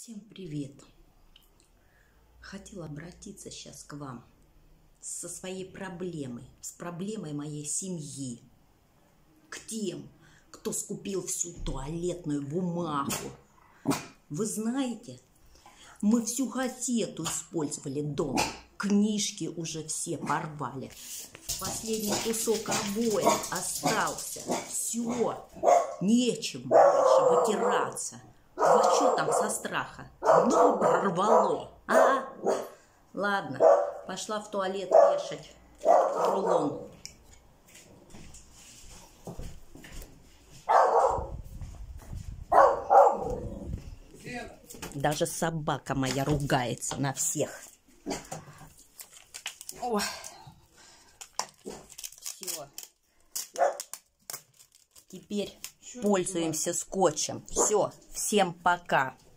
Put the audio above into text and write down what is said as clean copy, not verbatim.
Всем привет! Хотела обратиться сейчас к вам со своей проблемой, с проблемой моей семьи, к тем, кто скупил всю туалетную бумагу. Вы знаете, мы всю газету использовали дома, книжки уже все порвали, последний кусок обоев остался, все, нечем больше вытираться. Вот что там со страха? Ну, прорвало, а? Ладно, пошла в туалет вешать рулон. Даже собака моя ругается на всех. Ой. Все. Теперь пользуемся скотчем. Все, всем пока.